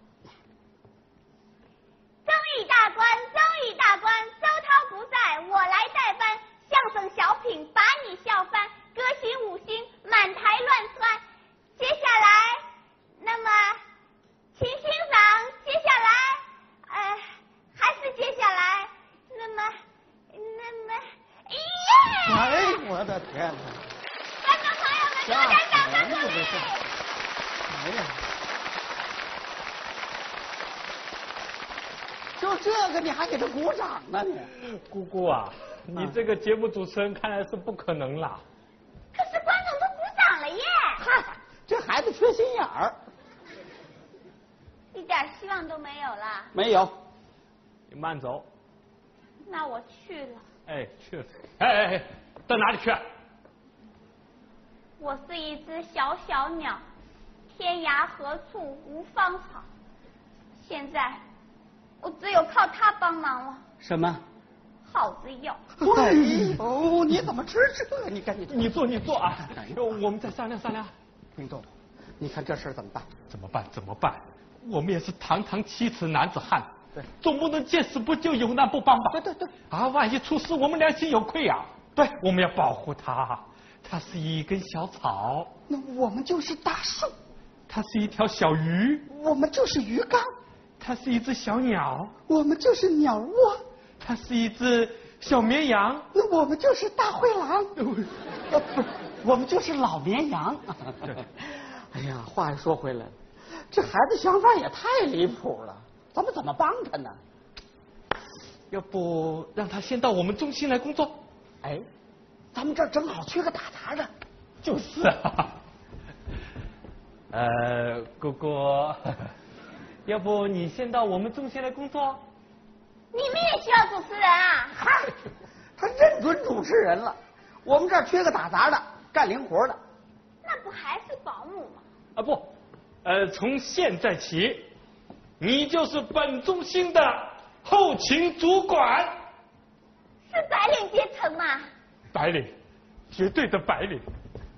S2: 综艺大观，综艺大观，周涛不在，我来代班。相声小品把你笑翻，歌星五星满台乱窜。接下来，那么，请欣赏接下来，呃，还是接下来，那么，那么，耶！
S1: 哎，我的天哪！
S2: 观众朋友们，多点掌声鼓励！
S1: 哎呀，就这个你还给他鼓掌呢你？
S6: 姑姑啊，你这个节目主持人看来是不可能啦。
S2: 可是观众都鼓掌了耶！
S1: 嗨，这孩子缺心眼儿。
S2: 一点希望都没有啦。
S1: 没有。
S6: 你慢走。
S2: 那我去了。
S6: 哎，去了。哎哎哎，到哪里去啊？
S2: 我是一只小小鸟，天涯何处无芳草。现在我只有靠它帮忙了。
S1: 什么？
S2: 耗子药。
S1: 哎呦，你怎么吃这？你赶紧，
S6: 你坐，你坐啊！我们再商量商量。
S1: 冰豆豆，你看这事儿怎么办？
S6: 怎么办？怎么办？我们也是堂堂七尺男子汉，
S1: 对，
S6: 总不能见死不救，有难不帮吧？
S1: 对对对。
S6: 啊，万一出事，我们良心有愧啊！对，我们要保护它。它是一根小草，
S1: 那我们就是大树；
S6: 它是一条小鱼，
S1: 我们就是鱼缸；
S6: 它是一只小鸟，
S1: 我们就是鸟窝；
S6: 它是一只小绵羊，
S1: 那我们就是大灰狼；呃，不，我们就是老绵羊。哎呀，话又说回来，这孩子想法也太离谱了，咱们怎么帮他呢？
S6: 要不让他先到我们中心来工作？
S1: 哎。咱们这儿正好缺个打杂的。
S6: 就是啊。呃，姑姑，要不你先到我们中心来工作？
S2: 你们也需要主持人啊？
S1: 嗨，他认准主持人了。我们这儿缺个打杂的，干零活的。
S2: 那不还是保姆吗？
S6: 啊不，呃，从现在起，你就是本中心的后勤主管。
S2: 是白领阶层吗？
S6: 白领，绝对的白领。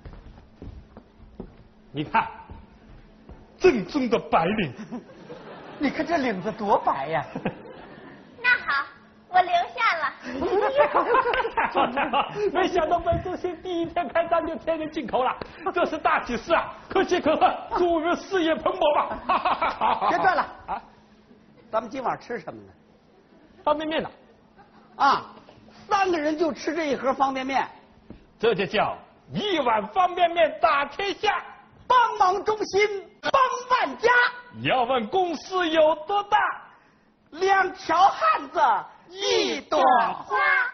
S6: 你看，正宗的白领。
S1: 你看这领子多白呀！
S2: 那好，我留下了。
S6: 太好，没想到本中心第一天开张就天人进口了，这是大喜事啊！可喜可贺，祝我们事业蓬勃吧！
S1: 别转了啊！咱们今晚吃什么呢？
S6: 方便面呢？
S1: 啊！三个人就吃这一盒方便面，
S6: 这就叫一碗方便面打天下，
S1: 帮忙中心帮万家。
S6: 要问公司有多大？
S1: 两条汉子一朵花。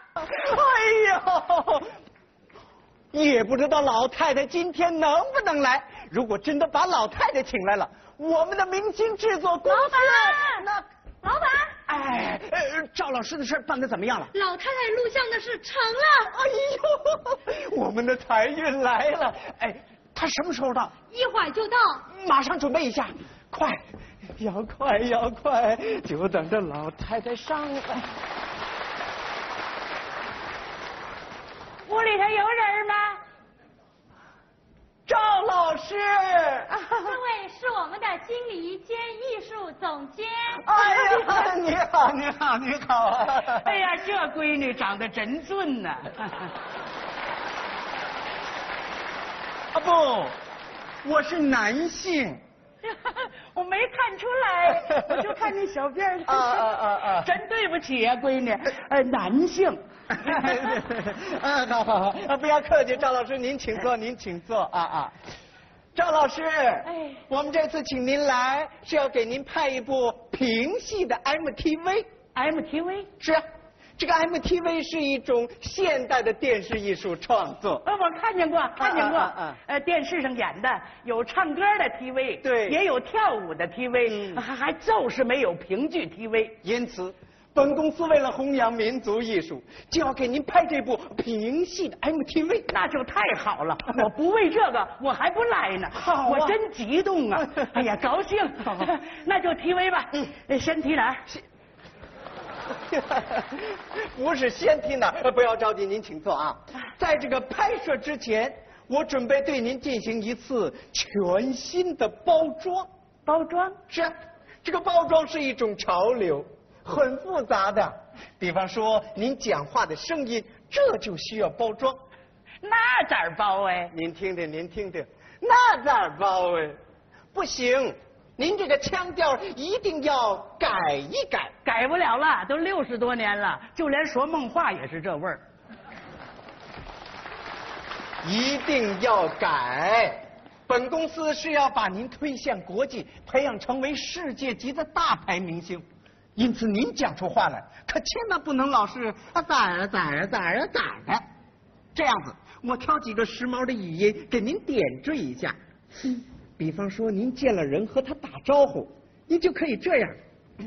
S7: 哎呦，也不知道老太太今天能不能来。如果真的把老太太请来了，我们的明星制作公司那
S2: 老板。
S7: 哎，呃，赵老师的事办得怎么样了？
S2: 老太太录像的事成了。
S7: 哎呦，我们的财运来了！哎，他什么时候到？
S2: 一会儿就到。
S7: 马上准备一下，快，要快要快，就等着老太太上来。
S2: 屋里头有人吗？
S7: 赵老师，
S2: 这位是我们的经理兼艺术总监。
S7: 哎呀，你好，你好，你好！
S3: 哎呀，这闺女长得真俊呐！
S7: 啊不，我是男性。
S3: 我没看出来，我就看那小辫儿。
S7: 啊啊啊啊！
S3: 真对不起呀、啊，闺女，呃，男性。
S7: 嗯，好好好，不要客气，赵老师您请坐，您请坐啊啊。赵老师，哎，我们这次请您来是要给您拍一部评戏的 M T V。
S3: M T V
S7: 是啊， 这个 M T V 是一种现代的电视艺术创作。
S8: 呃，我看见过，看见过。
S7: 啊啊啊
S8: 呃，电视上演的有唱歌的 T V，
S7: 对，
S8: 也有跳舞的 T V，、嗯、还还就是没有评剧 T V。
S7: 因此，本公司为了弘扬民族艺术，就要给您拍这部评戏的 M T V。
S8: 那就太好了，我不为这个我还不来呢。
S7: 好、啊，
S8: 我真激动啊！哎呀，高兴。那就 T V 吧。嗯，先提哪儿？
S7: 不是先提哪儿，不要着急，您请坐啊。在这个拍摄之前，我准备对您进行一次全新的包装。
S8: 包装？
S7: 是啊，这个包装是一种潮流，很复杂的。比方说，您讲话的声音，这就需要包装。
S8: 那咋包哎？
S7: 您听听，您听听，那咋包哎？不行。您这个腔调一定要改一改。
S8: 改不了了，都六十多年了，就连说梦话也是这味儿。
S7: 一定要改。本公司是要把您推向国际，培养成为世界级的大牌明星。因此，您讲出话来，可千万不能老是啊咋儿咋儿咋儿咋儿的。这样子，我挑几个时髦的语音给您点缀一下。嗯。比方说，您见了人和他打招呼，您就可以这样：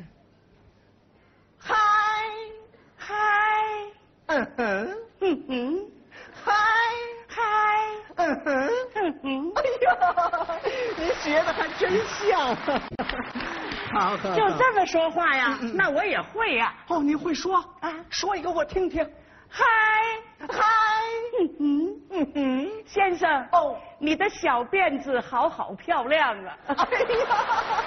S7: 嗨嗨，嗯哼，嗯哼，嗨嗨，嗯哼，嗯哼。哎呀，您学的还真像。好，好，
S8: 就这么说话呀？嗯嗯那我也会呀。
S7: 哦，你会说啊？说一个我听听。嗨嗨，
S8: 嗯哼，嗯哼，先生，哦，你的小辫子好好漂亮啊！哎呀，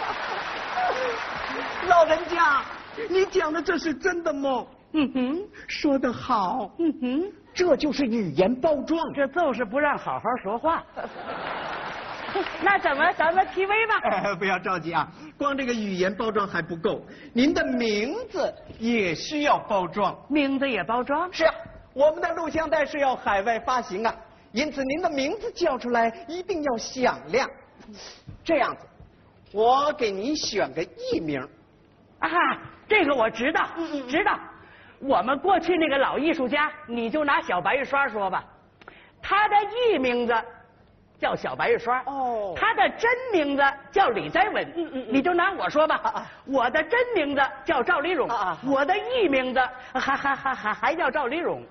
S7: 老人家，你讲的这是真的吗？
S8: 嗯哼，
S7: 说得好。
S8: 嗯哼，
S7: 这就是语言包装，
S8: 这就是不让好好说话。那怎么咱们 T V 吧？
S7: 哎，不要着急啊，光这个语言包装还不够，您的名字也需要包装。
S8: 名字也包装？
S7: 是啊，我们的录像带是要海外发行啊，因此您的名字叫出来一定要响亮。这样子，我给您选个艺名。
S8: 啊，这个我知道，嗯嗯知道。我们过去那个老艺术家，你就拿小白玉刷说吧，他的艺名字叫小白玉刷，哦，他的真名字叫李在文，嗯嗯，你就拿我说吧，啊啊我的真名字叫赵丽蓉，啊啊我的艺名字还还还还还叫赵丽蓉，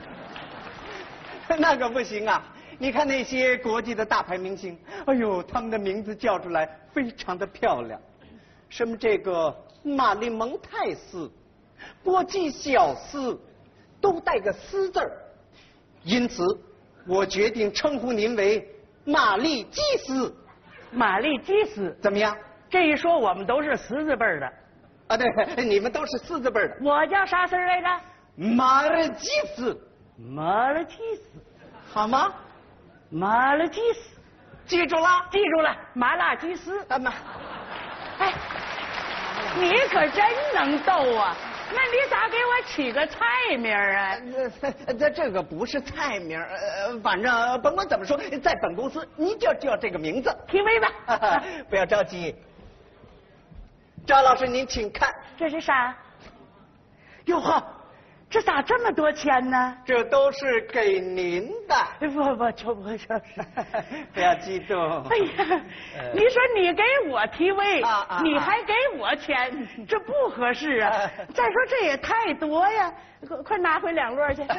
S7: 那可不行啊！你看那些国际的大牌明星，哎呦，他们的名字叫出来非常的漂亮，什么这个玛丽蒙泰斯、波基小斯，都带个斯字儿，因此我决定称呼您为玛丽基斯。
S8: 玛丽基斯
S7: 怎么样？
S8: 这一说我们都是十字辈的。
S7: 啊，对，你们都是四字辈的。
S8: 我叫啥字来着？
S7: 马尔基斯。
S8: 马尔基斯，
S7: 好吗？
S8: 马尔基斯，
S7: 记住了，
S8: 记住了，马拉基斯。
S7: 啊妈，
S8: 哎，你可真能逗啊！那你咋给我起个菜名啊？
S7: 这这这个不是菜名，呃，反正甭管怎么说，在本公司你就叫这个名字。
S8: T V 吧，
S7: 不要着急。赵老师，您请看，
S8: 这是啥？哟呵，这咋这么多钱呢？
S7: 这都是给您的。
S8: 不不，这不是。
S7: 不要激动。
S8: 哎呀，呃、你说你给我 T V，、啊啊、你还给我钱，这不合适啊！啊再说这也太多呀，快拿回两摞去。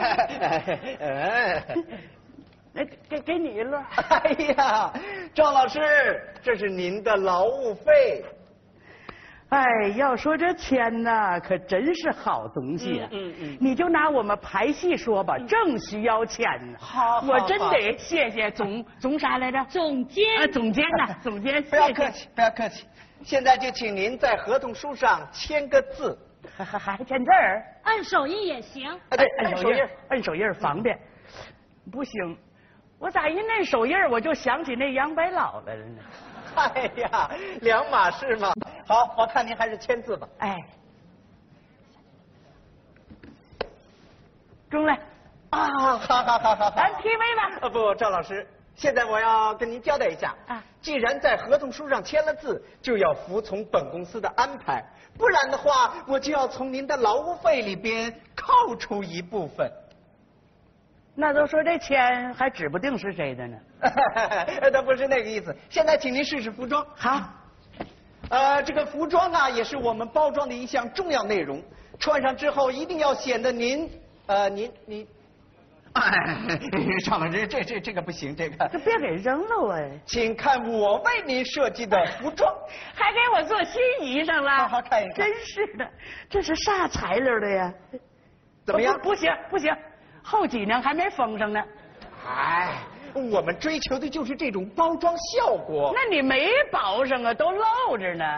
S8: 那给给你一摞。
S7: 哎呀，赵老师，这是您的劳务费。
S8: 哎，要说这钱呐，可真是好东西啊！嗯 嗯, 嗯，你就拿我们排戏说吧，嗯、正需要钱呢。
S7: 好，
S8: 我真得谢谢总总啥来着？
S5: 总监。
S8: 啊，总监呐，总监。
S7: 不要客气，不要客气。现在就请您在合同书上签个字，
S8: 还还还签字儿？
S5: 按手印也行。
S8: 啊，对，按手印，按手印方便。不行，我咋一摁手印我就想起那杨白劳来了呢？
S7: 哎呀，两码事嘛。好，我看您还是签字吧。
S8: 哎，中了
S7: 啊！好好好好好，
S8: 咱 T V 吧。
S7: 啊不，赵老师， 现在我要跟您交代一下
S8: 啊，
S7: 既然在合同书上签了字，就要服从本公司的安排，不然的话，我就要从您的劳务费里边扣除一部分。
S8: 那都说这钱还指不定是谁的呢。
S7: 那不是那个意思。现在请您试试服装。
S8: 好，
S7: 呃，这个服装啊，也是我们包装的一项重要内容。穿上之后一定要显得您，呃，您您，哎，赵老师，这这这个不行，这个。
S8: 这别给扔了哎！
S7: 请看我为您设计的服装，
S8: 还给我做新衣裳了。
S7: 好好看一看。
S8: 真是的，这是啥材料的呀？
S7: 怎么样？
S8: 不, 不行不行，后脊梁还没封上呢。
S7: 哎，我们追求的就是这种包装效果。
S8: 那你没包上啊，都露着呢。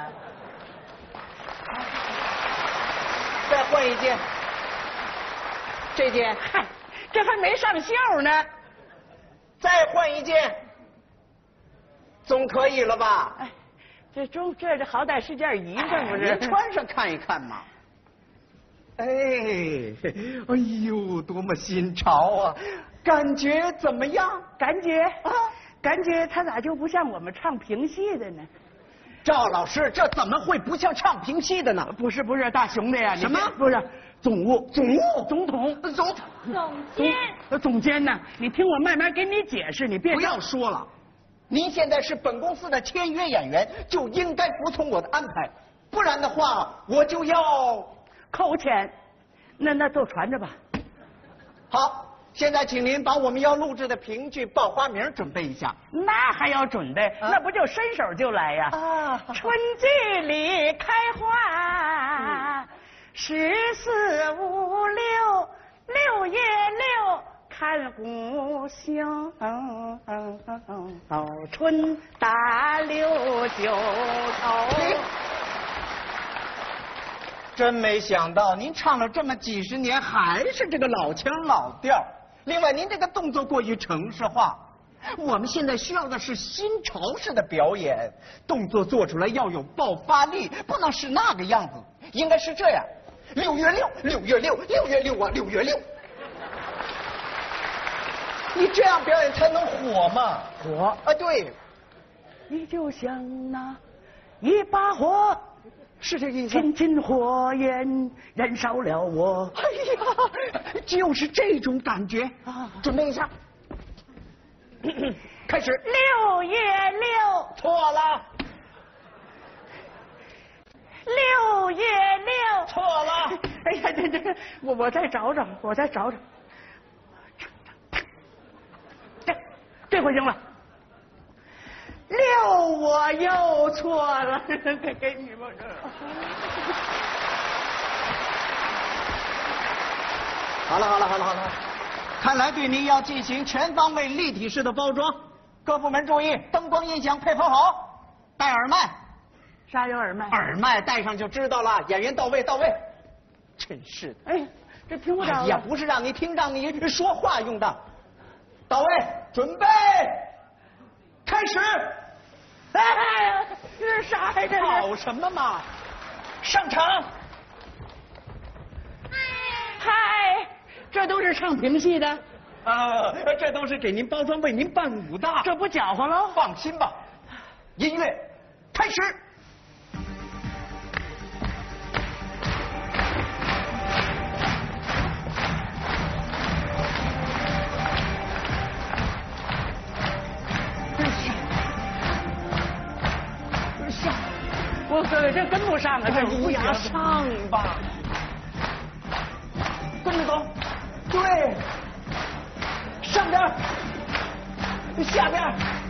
S7: 再换一件，这件，
S8: 嗨，这还没上袖呢。
S7: 再换一件，总可以了吧？
S8: 哎，这中这这好歹是件衣裳不是？
S7: 您穿上看一看嘛。哎，哎呦，多么新潮啊！感觉怎么样？
S8: 感觉啊，感觉他咋就不像我们唱评戏的呢？
S7: 赵老师，这怎么会不像唱评戏的呢？
S8: 不是不是，大熊的呀！
S7: 什么？
S8: 不是总务，
S7: 总务，
S8: 总统，
S7: 总
S5: 总监，
S8: 总总监呢？你听我慢慢给你解释，你别
S7: 不要说了。您现在是本公司的签约演员，就应该服从我的安排，不然的话，我就要
S8: 扣钱。那那都传着吧。
S7: 好，现在请您把我们要录制的评剧报花名准备一下。
S8: 那还要准备？啊、那不就伸手就来呀？
S7: 啊！
S8: 春季里开花，嗯、十四五六六月六看故乡，到春打六九头。
S7: 真没想到，您唱了这么几十年，还是这个老腔老调。另外，您这个动作过于程式化，我们现在需要的是新潮式的表演，动作做出来要有爆发力，不能是那个样子，应该是这样：六月六，六月六，六月六啊，六月六。你这样表演才能火嘛？
S8: 火
S7: 啊，对。
S8: 你就像那一把火。
S7: 是这个意思。
S8: 亲亲火焰燃烧了我。
S7: 哎呀，就是这种感觉啊！准备一下，开始。
S8: 六月六。
S7: 错了。
S8: 六月六。
S7: 错了。
S8: 哎呀，这这，我我再找找，我再找找。这这回行了。六，我又错了，给给你们这。
S7: 好了好了好了好了，看来对您要进行全方位立体式的包装，各部门注意，灯光音响配合好，戴耳麦。
S8: 啥有耳麦？
S7: 耳麦戴上就知道了，演员到位到位。真是的，
S8: 哎，这听不着了。
S7: 也不是让你听，让你说话用的。到位，准备。开始！
S8: 哎呀，这是啥呀？这
S7: 跑什么嘛？上场！
S8: 嗨，这都是唱评戏的。
S7: 啊，这都是给您包装，为您伴舞的。
S8: 这不搅和喽？
S7: 放心吧，音乐开始。
S8: 我这这跟不上啊，这不
S7: 行，上吧，跟着走，对，上边，下边，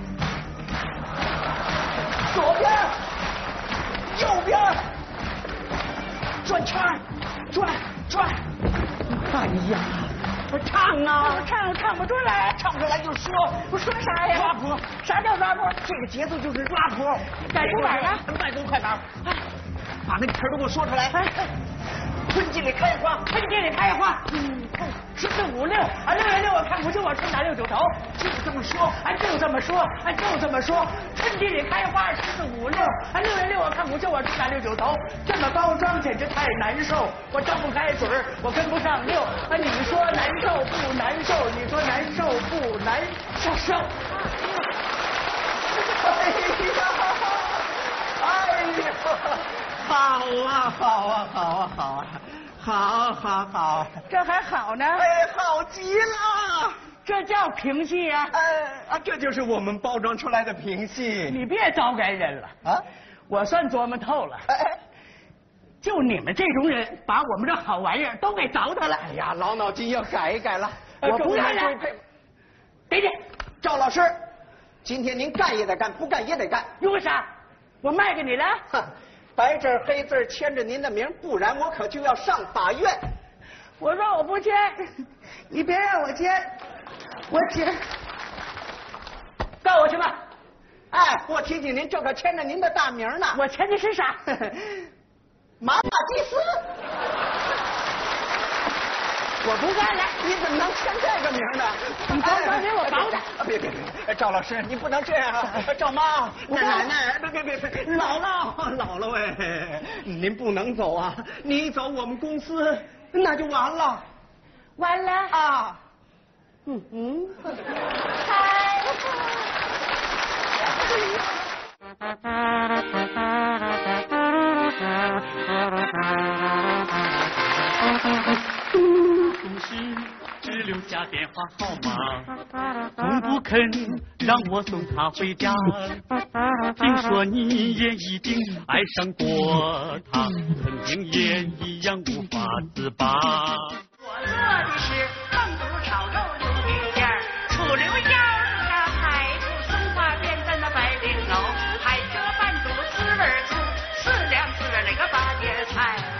S7: 左边，右边，转圈，转转，哎呀，唱啊，
S8: 唱唱不出来，
S7: 唱不出来就说，
S8: 我说啥呀？
S7: 抓谱，
S8: 啥叫抓谱？
S7: 这个节奏就是抓谱，
S8: 快出板啊！
S7: 慢动快板，把那个词儿都给我说出来。 春季里开花，
S8: 春季里开花，嗯，十四五六啊，六月六我看不清，我春打六九头，
S7: 就这么说，
S8: 啊，就这么说，啊，就这么说，春季里开花，十四五六啊，六月六我看不清，我春打六九头，这么包装简直太难受，我张不开嘴儿，我跟不上溜啊，你说难受不难受？你说难受不难受？
S7: 哎呀，哎呀，好啊，好啊，好啊，好啊，好，好，好，
S8: 这还好呢？
S7: 哎，好极了，
S8: 这叫评戏啊！
S7: 哎啊，这就是我们包装出来的评戏。
S8: 你别招该人了
S7: 啊！
S8: 我算琢磨透了。
S7: 哎哎，
S8: 就你们这种人，把我们这好玩意儿都给糟蹋了。
S7: 哎呀，老脑筋要改一改了。
S8: 我不干了。给你，
S7: 赵老师，今天您干也得干，不干也得干。
S8: 因为啥？我卖给你了？
S7: 哼，白字黑字签着您的名，不然我可就要上法院。
S8: 我说我不签，你别让我签，我签。告我去吧。
S7: 哎，我提醒您，这可签着您的大名呢。
S8: 我签的是啥？
S7: 马马基斯。
S8: 我不干了！
S7: 你怎么能签这个名呢？
S8: 你帮忙给我保的！
S7: 别别别！赵老师，你不能这样啊！赵妈，奶奶，别别别别！姥姥，姥姥哎，您不能走啊！你一走，我们公司那就完了，
S8: 完了
S7: 啊！
S8: 嗯嗯，
S2: 嗨。
S9: 总是只留下电话号码，从不肯让我送她回家。听说你也已经爱上过他，曾经也一样无法自拔。
S8: 我做的是棒骨炒肉溜冰馅儿，楚溜腰那排骨松花变在那白绫藕，海蜇拌肚滋味粗，四两四味那个八碟菜。